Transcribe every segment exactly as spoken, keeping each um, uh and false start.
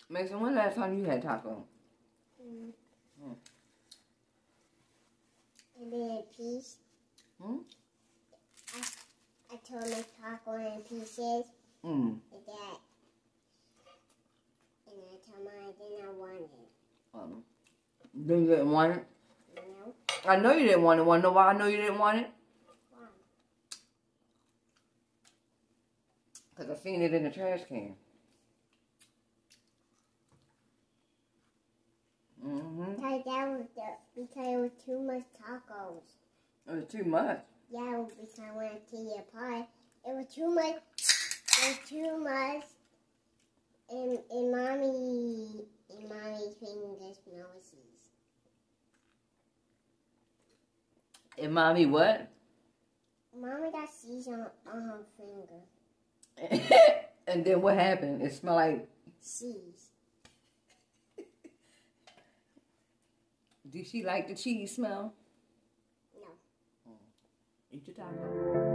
Mason, when last time you had taco? Mm. Mm. And then a piece. Hmm? I, I tore my taco in pieces. Mm. Like that. And I told mine I didn't want it. Um, then you didn't want it? No. I know you didn't want it. Want to know why I know you didn't want it? Why? Because I seen it in the trash can. Mm-hmm. Because that was the, because it was too much tacos. It was too much. Yeah, because when I tell you apart, it was too much. It was too much. And, and mommy, and mommy's fingers noses. And mommy what? Mommy got seeds on, on her finger. And then what happened? It smelled like Seeds. Did she like the cheese smell? No. Oh. Eat your taco.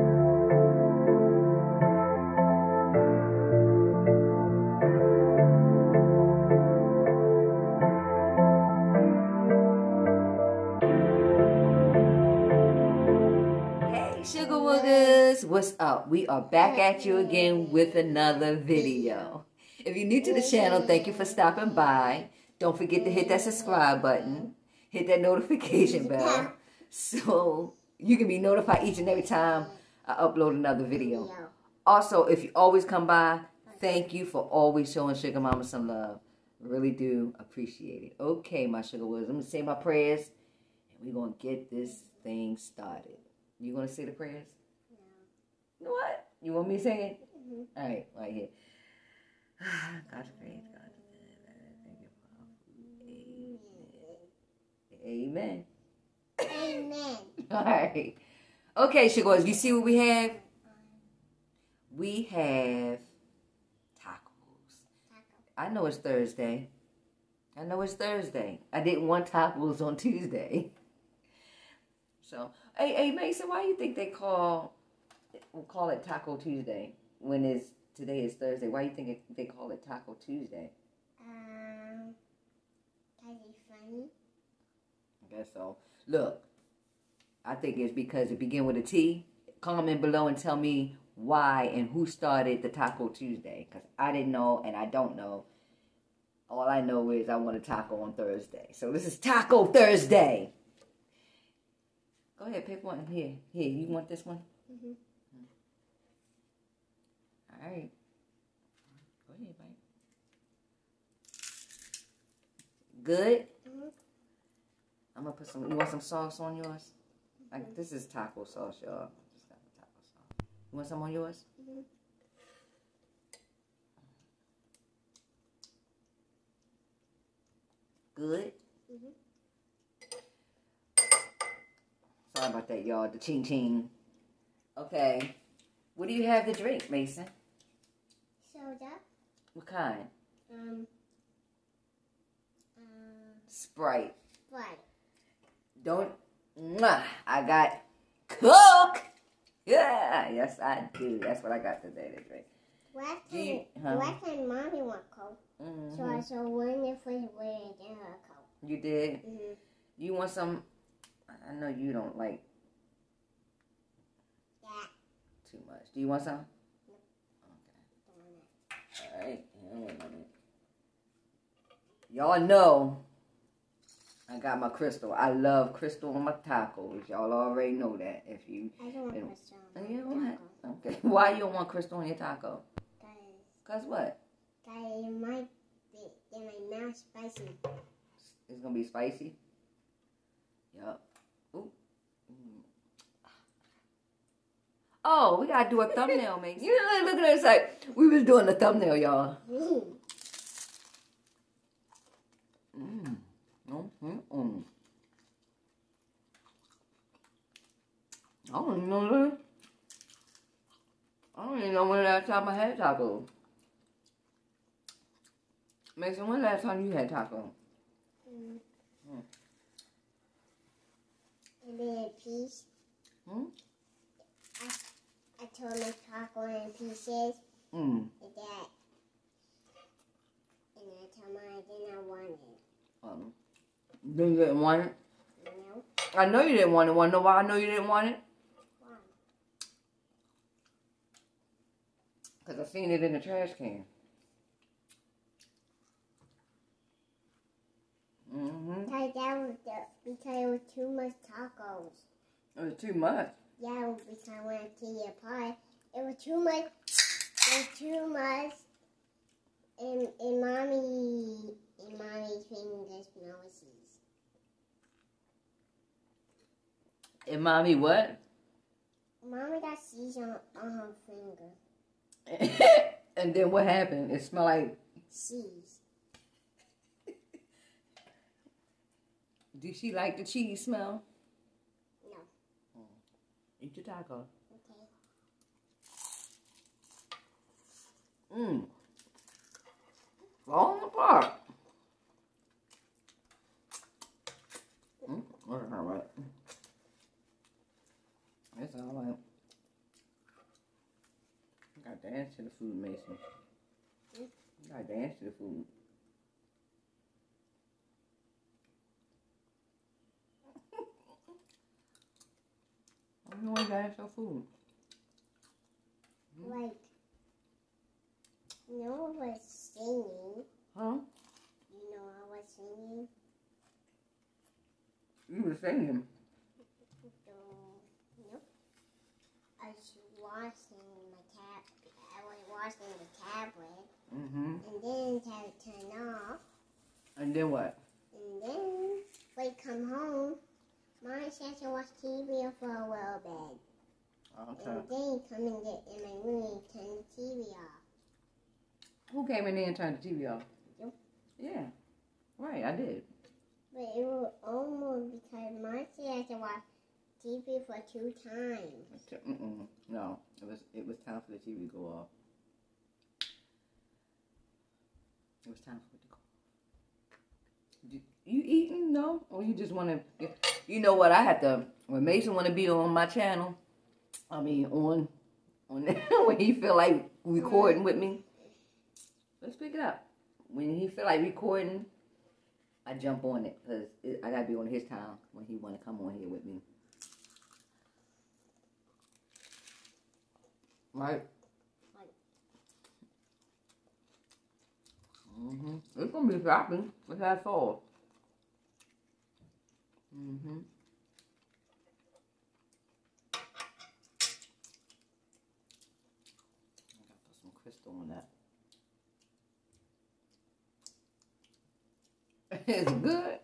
Hey, Sugar Woogers, what's up? We are back at you again with another video. If you're new to the channel, thank you for stopping by. Don't forget to hit that subscribe button. Hit that notification bell so you can be notified each and every time I upload another video. Also, if you always come by, thank you for always showing Sugar Mama some love. Really do appreciate it. Okay, my Sugar Woogers, I'm going to say my prayers and we're going to get this thing started. You going to say the prayers? No. What? You want me to say it? Mm-hmm. All right, right here. God's grace, God. Amen. Amen. All right. Okay, Sugar, you see what we have? We have tacos. I know it's Thursday. I know it's Thursday. I didn't want tacos on Tuesday. So, hey, hey, Mason, why do you think they call we'll call it Taco Tuesday when it's today is Thursday? Why do you think it, they call it Taco Tuesday? Um, because it's funny. I guess so. Look, I think it's because it began with a T. Comment below and tell me why and who started the Taco Tuesday. Because I didn't know and I don't know. All I know is I want a taco on Thursday. So this is Taco Thursday. Go ahead, pick one. Here, here. You want this one? Mm-hmm. All right. Go ahead, bite. Good? Mm-hmm. I'm going to put some, you want some sauce on yours? Like, this is taco sauce, y'all. Just got the taco sauce. You want some on yours? Mm-hmm. Good? Mm-hmm. Sorry about that, y'all. The ching ching. Okay. What do you have to drink, Mason? Soda. What kind? Um. Uh, Sprite. Sprite. Don't. Mwah, I got Coke. Yeah, yes I do. That's what I got today to drink. Last time, you, huh? last time Mommy want Coke, mm-hmm. so I saw one different way and then her Coke. You did? Mm-hmm. You want some? I know you don't like that too much. Do you want some? Nope. Okay. All right. Y'all know I got my Crystal. I love Crystal on my tacos. Y'all already know that. If you, I don't want Crystal on my you taco. Want? Okay. Why you don't want Crystal on your taco? Cause. Cause what? Cause it might be in my mouth spicy. It's gonna be spicy. Yup. Ooh. Mm. Oh, we gotta do a thumbnail, Mason. You know, look at us like we was doing a thumbnail, y'all. Mm. Mm. Mm, mm, mm. I don't even know that. I don't even know when the last time I had taco. Mason, when the last time you had taco? Mm. Mm. And then a piece. Hmm? I, I tore my taco in pieces. Mm. Like that. And tell mine I didn't want it. Um, then you didn't want it? No. I know you didn't want it. Want to know why I know you didn't want it? Why? Because I seen it in the trash can. Mm-hmm. Because that was the, because it was too much tacos. It was too much. Yeah, because I went to your pie. It was too much. It was too much. And, and mommy, and mommy's fingers noses. And mommy what? Mommy got cheese on, on her finger. And then what happened? It smelled like Cheese. Did she like the cheese smell? No. Oh. Eat your taco. Okay. Mmm. Falling apart. Mm, that's all right. That's all right. You gotta dance to the food, Mason. You gotta dance to the food. I don't know why dance to food. Like, you know I was singing. Huh? You know I was singing. You were singing. So, nope. I was washing my tab. I was washing the tablet. Mm-hmm. And then the tablet turned off. And then what? And then we come home. Mommy said to watch T V for a little bit. Okay. And then come and get in my room and turn the T V off. Who came in there and turned the T V off? You. Yeah. Right, I did. But it was almost because Mommy said to watch T V for two times. Mm-mm. No, it was it was time for the T V to go off. It was time for it to go off. You, you eating? No? Or you just want to... You know what? I have to... When Mason want to be on my channel, I mean, on... on when he feel like recording with me, let's pick it up. When he feel like recording, I jump on it. Because I got to be on his time when he want to come on here with me. Right? Mm-hmm. It's going to be shopping. It's that fall. Mm-hmm. I gotta put some crystal on that. It's good.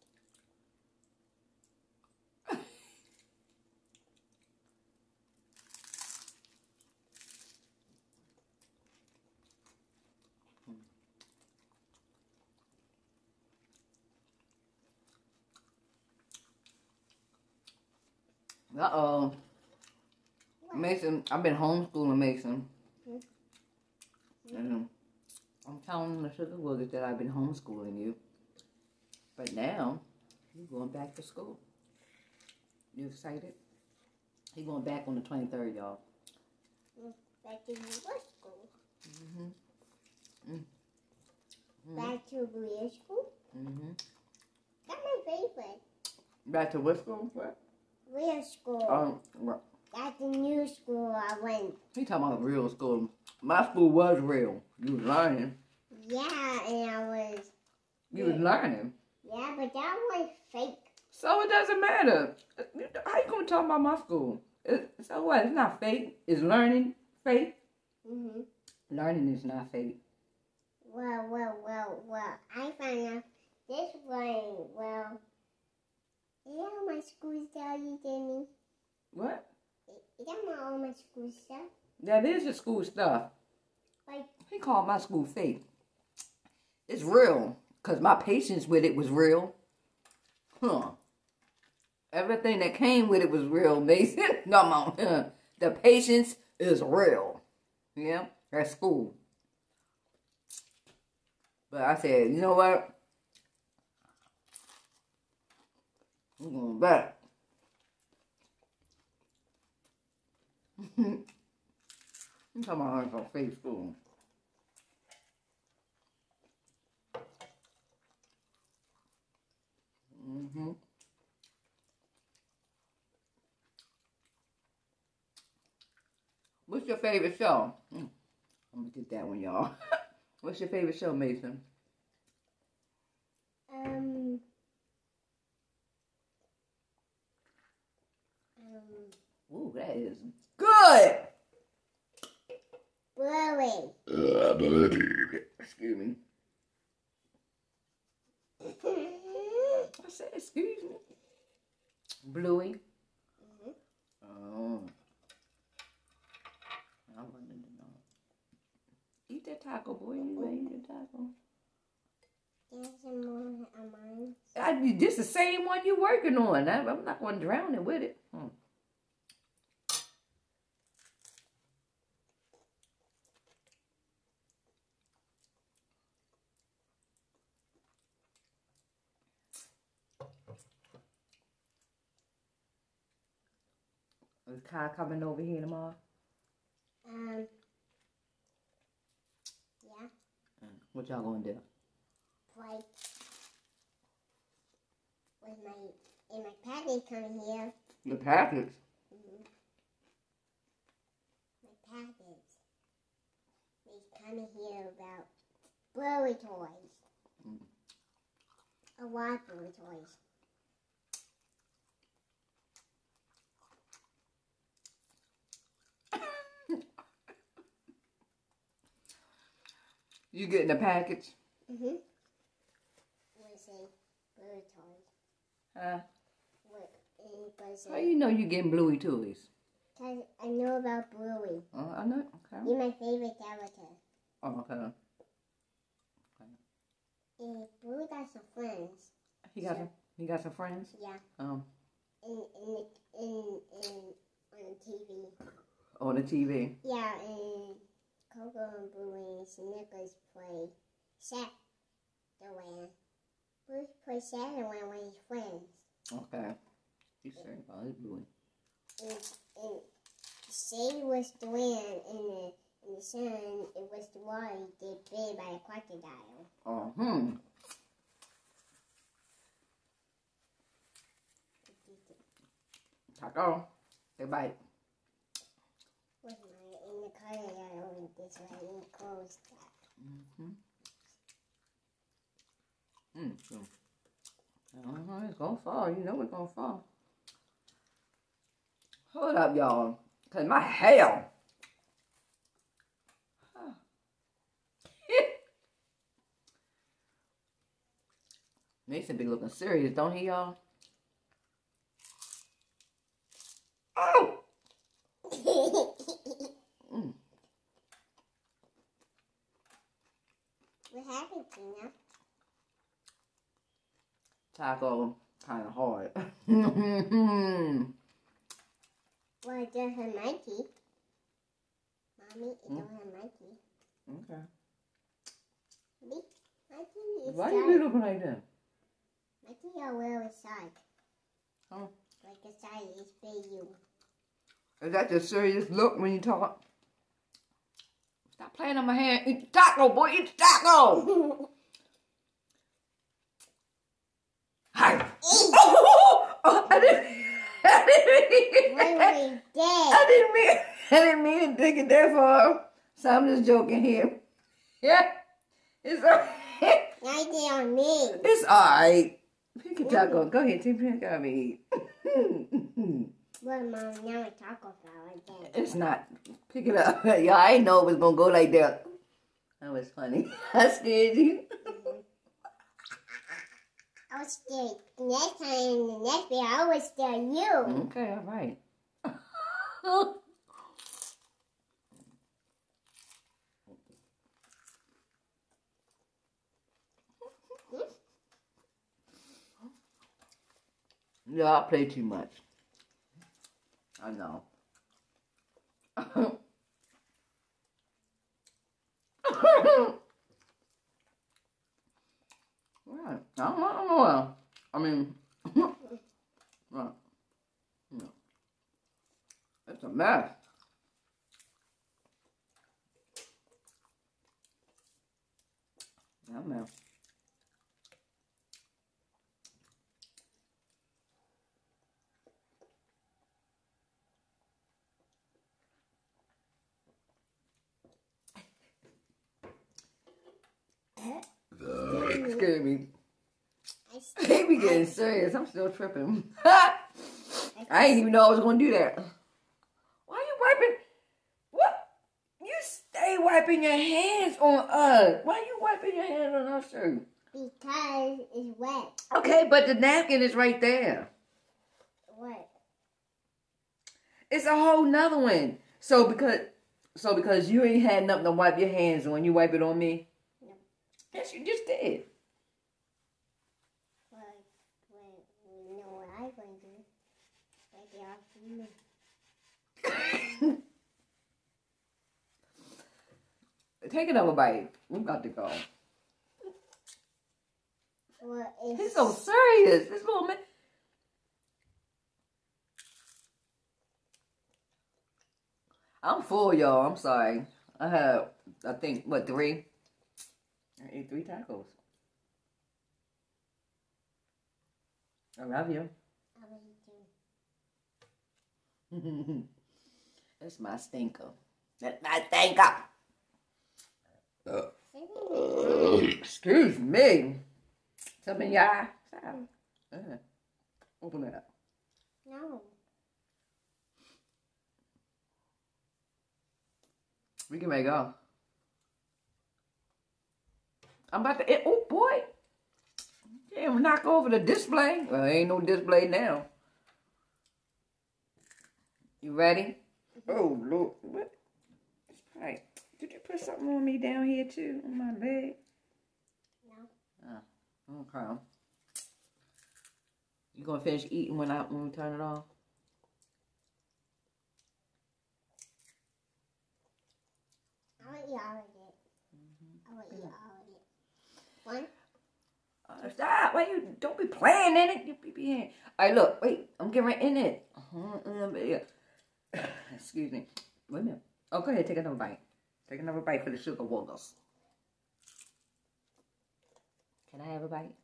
Uh-oh. Mason, I've been homeschooling Mason. Mm-hmm. And I'm telling the sugar boogers that I've been homeschooling you. But now, you're going back to school. You excited? He's going back on the twenty-third, y'all. Back to your school. Mm-hmm. Mm-hmm. Back to real school? Mm-hmm. That's my favorite. Back to what school? What? Real school. Um, what? That's the new school I went. He talking about real school. My school was real. You was learning. Yeah, and I was... You was learning. Yeah, but that was fake. So it doesn't matter. How you gonna talk about my school? It, so what? It's not fake. It's learning fake. Mm-hmm. Learning is not fake. Well, well, well, well, I found out this one, well, is that all my school stuff you gave me? What? Is that my, all my school stuff? That is your school stuff. Like, He called my school fake. It's real. Because my patience with it was real. Huh. Everything that came with it was real, Mason. Come on. Huh. The patience is real. Yeah? That's school. But I said, you know what? I'm going back. I'm talking about her from fake school. Mm-hmm. What's your favorite show? Mm. I'm gonna get that one, y'all. What's your favorite show, Mason? Um. Um. Ooh, that is good. Bluey. Excuse me. I said, excuse me. Bluey. Mm-hmm. Oh. I wanted to know. Eat that taco, boy. You better eat the taco. There's some more of mine. I, this the same one you working on. I, I'm not going to drown it with it. Hmm. Is Kai coming over here tomorrow? Um. Yeah. What y'all gonna do? Play with my and my package coming here. The package. Mm-hmm. My package. He's coming here about Bluey toys. Mm. A lot of Bluey toys. You getting a package? Mm-hmm. What say Bluey toys? Huh? What? And How you know you getting Bluey toys? Cause I know about Bluey. Oh, I know. Okay. He's my favorite character. Oh, okay. Okay. And Bluey got some friends. He got so, some. He got some friends. Yeah. Um. In in the, in in on T V. On the T V. Yeah, and Coco and Bluey and Snickers play Shadowland. Bluey plays Shadowland with his friends. Okay. He's saying about his Bluey. And, and Shady was the wind, and the in the sun it was the water get bit by a crocodile. Oh, hmm. Taco. Say bye. Was my in the crocodile went this way and closed that. Mm-hmm. Mm-hmm. Uh-huh, it's gonna fall. You know it's gonna fall. Hold up, y'all. Cause my hair. Huh. Mason be looking serious, don't he, y'all? Oh! Mm. What happened, Tina? Taco kind of hard. Well, it don't have Mikey. Mommy, it don't have Mikey. Okay. Me? Mikey is Why shy. you be looking like that? Mikey are really shy. Oh. Like a shy is big you. Is that your serious look when you talk? Stop playing on my hand. Eat the taco, boy. Eat the taco. Hi. Oh, I didn't. I didn't mean. Really dead. I didn't mean. I didn't mean to take it that far. So I'm just joking here. Yeah. It's alright. Now you on me. It's alright. Pick a taco. Go ahead. Take a taco and eat. Well, Mom, now I taco flour again. It's not. Pick it up. Y'all, I didn't know it was going to go like that. That was funny. I scared you. Mm-hmm. I was scared. Next time, the next video, I was scare you. Okay, all right. Yeah, I play too much. I know. Right. I don't know. I don't know. I mean, right. No. It's a mess. Yeah, man. scared me. I I can't be getting serious. I'm still tripping. I didn't even know I was going to do that. Why are you wiping? What? You stay wiping your hands on us. Why are you wiping your hands on our shirt? Because it's wet. Okay, but the napkin is right there. What? It's a whole nother one. So because so because you ain't had nothing to wipe your hands on, you wipe it on me? No. Yes, you just did. Well, well, you know what I'm going to do? Wipe it off you. Take another bite. We about to go. Well, it's... He's so serious. This little man. I'm full, y'all. I'm sorry. I had, I think, what, three? I ate three tacos. I love you. I love you too. That's my stinker. That's my stinker. Uh, excuse me. Something in your eye? Uh, open it up. No. We can make go. I'm about to, oh boy. Damn, knock over the display. Well, there ain't no display now. You ready? Oh, Lord. What? Right. Did you put something on me down here too? On my leg? No. Oh, okay. You gonna finish eating when I when we turn it off? I want to eat all of it. Mm-hmm. I want to eat all of it. One. Uh, stop! Wait, you don't be playing in it. You be being. All right, look. Wait, I'm getting right in it. Uh-huh, yeah. Excuse me. Wait a minute. Oh, go ahead. Take another bite. Take another bite for the sugar wogles. Can I have a bite?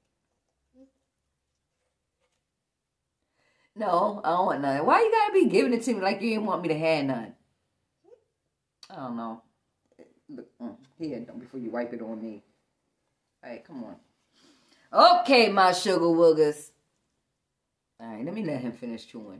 No, I don't want none. Why you gotta be giving it to me like you didn't want me to have none? I don't know. Look, mm, here, don't before you wipe it on me. All right, come on. Okay, my sugar woogers. All right, let me let him finish chewing.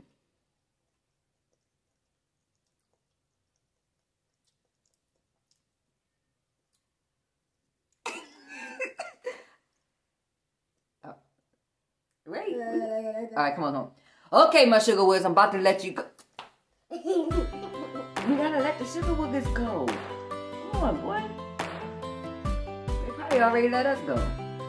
Oh. Wait. All right, come on home. Okay, my sugar woogers, I'm about to let you go. We gotta let the sugar woogers go. Come on, boy. They probably already let us go.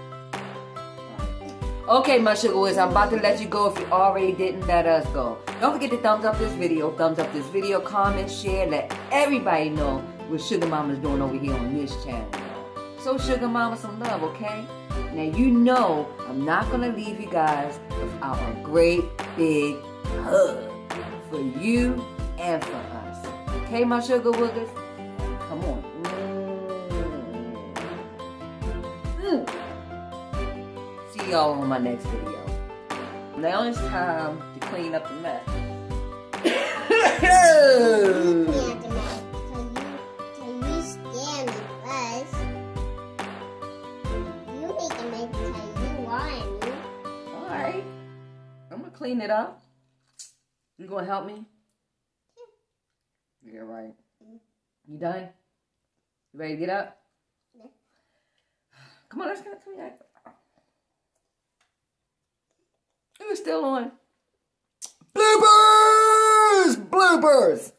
Okay, my sugar woogers, I'm about to let you go if you already didn't let us go. Don't forget to thumbs up this video, thumbs up this video, comment, share, let everybody know what Sugar Mama's doing over here on this channel. So Sugar Mama some love, okay? Now you know I'm not gonna leave you guys without a great big hug for you and for us. Okay, my sugar woogers? Come on. Mm. Mm. See y'all on my next video. Now it's time to clean up the mess. Alright. I'm gonna clean it up. You gonna help me? Yeah, right. You done? You ready to get up? Yeah. Come on, let's get clean that. It was still on. Bloopers! Bloopers!